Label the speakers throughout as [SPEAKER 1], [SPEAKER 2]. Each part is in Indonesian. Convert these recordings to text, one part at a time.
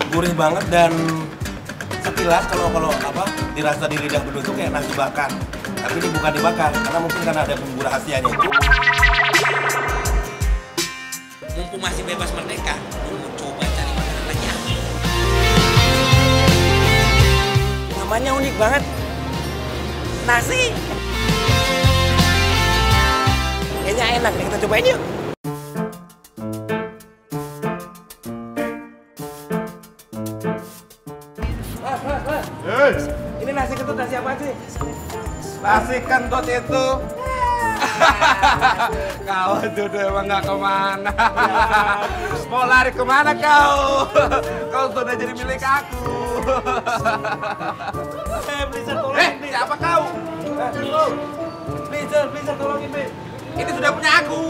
[SPEAKER 1] Gurih banget dan sekilas kalau apa dirasa di lidah bedu itu kayak nasi bakar. Tapi ini bukan dibakar karena mungkin karena ada bumbu rahasianya itu.
[SPEAKER 2] Mumpung masih bebas merdeka, mau coba cari makanan lainnya.
[SPEAKER 1] Namanya unik banget. Nasi. Kayaknya enak nih, kita cobain yuk. Mas. Ini nasi kentut nasi apa sih?
[SPEAKER 3] Nasi kentut itu. Kau duduk emang nggak kemana. Mau lari kemana kau? Kau sudah jadi milik aku.
[SPEAKER 1] Blizzard tolongin.
[SPEAKER 3] Siapa kau?
[SPEAKER 1] Blizzard tolongin, Bi.
[SPEAKER 3] Ini sudah punya aku.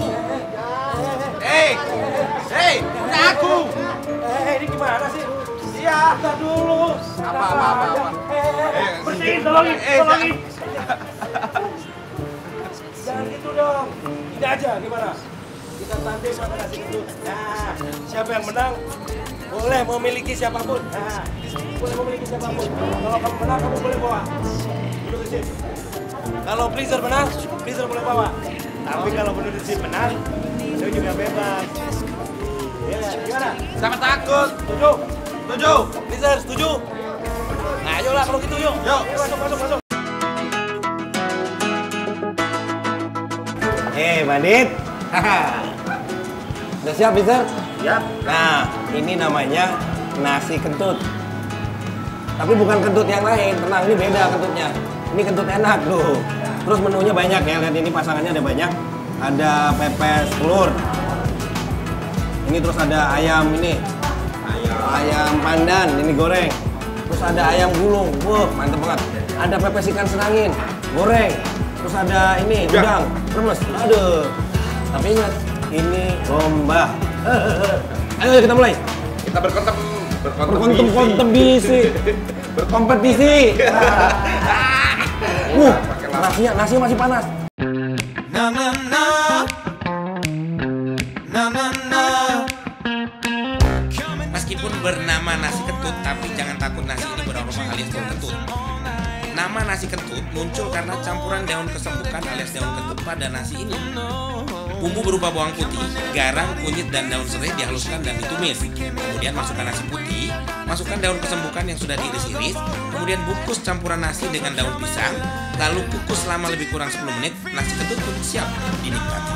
[SPEAKER 3] Punya aku.
[SPEAKER 1] Ini gimana sih?
[SPEAKER 3] Iya.
[SPEAKER 1] Bentar dulu.
[SPEAKER 3] Apa.
[SPEAKER 1] Bersihin, tolongin. Jangan gitu dong. Ini aja, gimana? Kita tanding sama nasi kentut. Nah, siapa yang menang, boleh memiliki siapapun. Nah, boleh memiliki siapapun. Kalau kamu menang, kamu boleh bawa. Duduk di sini. Kalau Blizzard menang, Blizzard boleh bawa. Tapi kalau bener di sini menang, saya juga bebas. Ya, gimana?
[SPEAKER 3] Siapa takut?
[SPEAKER 1] Setuju?
[SPEAKER 3] Setuju.
[SPEAKER 1] Blizzard, setuju? Nah, ayolah kalau gitu yuk.
[SPEAKER 3] Yuk.
[SPEAKER 1] Masuk. Bandit. Udah siap, Blizzard?
[SPEAKER 3] Siap.
[SPEAKER 1] Nah, ini namanya nasi kentut. Tapi bukan kentut yang lain, tenang, ini beda kentutnya. Ini kentut enak tuh. Terus menunya banyak ya, lihat ini pasangannya ada banyak. Ada pepes telur. Ini terus ada ayam ini. Ayam pandan, ini goreng. Terus ada ayam gulung, wah mantep banget. Ada pepes ikan serangin, goreng. Terus ada ini, udang, remes. Aduh. Tapi ingat, ini lomba. Ayo kita mulai.
[SPEAKER 3] Kita
[SPEAKER 1] Berkompetisi. Nasinya masih panas.
[SPEAKER 2] Meskipun bernama nasi kentut, tapi jangan takut nasi ini beraroma alias daun kentut. Nama nasi kentut muncul karena campuran daun kesembukan alias daun kentut pada nasi ini. Bumbu berupa bawang putih, garam, kunyit, dan daun serai dihaluskan dan ditumis. Kemudian masukkan nasi putih, masukkan daun kesembukan yang sudah diiris-iris, kemudian bungkus campuran nasi dengan daun pisang, lalu kukus selama lebih kurang 10 menit, nasi kentut pun siap dinikmati.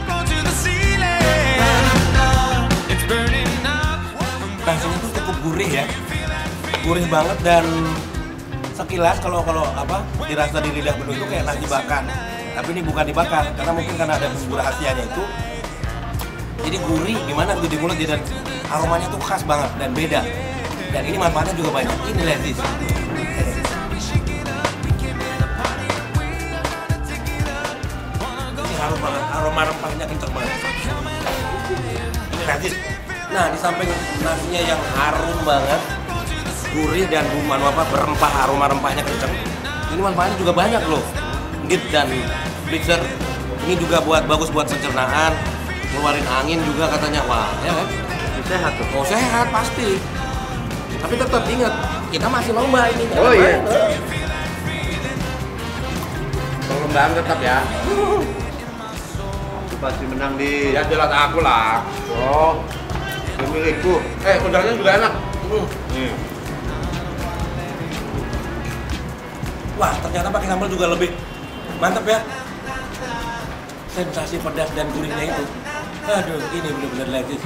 [SPEAKER 1] Nasinya tuh cukup gurih ya. Gurih banget dan sekilas kalau apa dirasa di lidah bedu itu kayak nasi bakar. Tapi ini bukan dibakar karena mungkin karena ada bumbu rahasianya itu. Jadi gurih gimana gitu di mulut dan aromanya tuh khas banget dan beda. Dan ini manfaatnya juga banyak. Ini leziz. Ini harum banget, aroma rempahnya kenceng banget. Ini leziz. Nah, di samping nasinya yang harum banget, gurih dan berempah, aroma rempahnya kenceng. Ini manfaatnya juga banyak loh. Git dan Blizzard ini juga bagus buat pencernaan, ngeluarin angin juga katanya. Wah, ya kan?
[SPEAKER 3] Sehat tuh.
[SPEAKER 1] Oh, sehat pasti. Tapi tetap ingat, kita masih lomba ini.
[SPEAKER 3] Oh iya. Perlombaan tetap ya. Pasti menang di. Ya jelas aku lah. Oh. Milikku. Udangnya juga enak.
[SPEAKER 1] Wah, ternyata pakai sambal juga lebih mantap ya. Sensasi pedas dan gurihnya itu. Aduh, ini benar-benar leziz.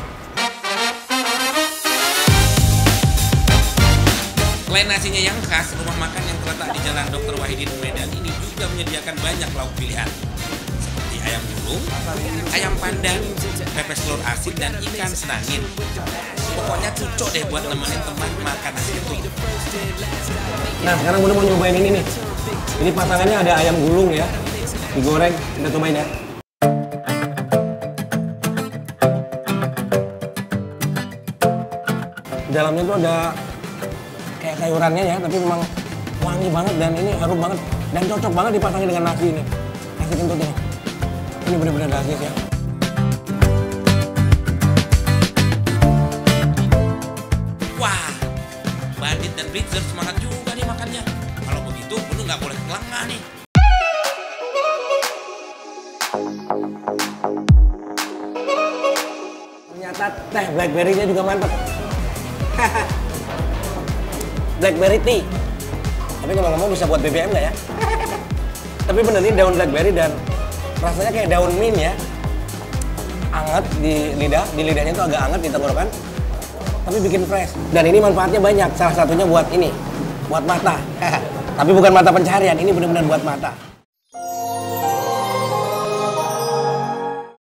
[SPEAKER 2] Selain nasinya yang khas, rumah makan yang terletak di Jalan Dr. Wahidin Medan ini juga menyediakan banyak lauk pilihan. Seperti ayam gulung, ayam pandan, pepes telur asin, dan ikan senangin. Pokoknya cocok deh buat nemenin teman makan nasi kentut.
[SPEAKER 1] Nah, sekarang gue mau nyobain ini nih. Ini pasangannya ada ayam gulung ya. Digoreng, kita cobain ya. Dalamnya tuh ada kayak sayurannya ya, tapi memang wangi banget dan ini harum banget. Dan cocok banget dipasangin dengan nasi ini. Nasi kentut ini. Ini benar-benar leziz ya.
[SPEAKER 2] Wah,
[SPEAKER 1] Ternyata teh blackberry-nya juga mantap. Blackberry tea. Tapi ngomong-ngomong bisa buat BBM nggak ya? Tapi bener ini daun blackberry dan rasanya kayak daun mint ya. Anget di lidahnya tuh agak anget di tenggorokan. Tapi bikin fresh. Dan ini manfaatnya banyak. Salah satunya buat ini, buat mata. Tapi bukan mata pencaharian, ini benar-benar buat mata.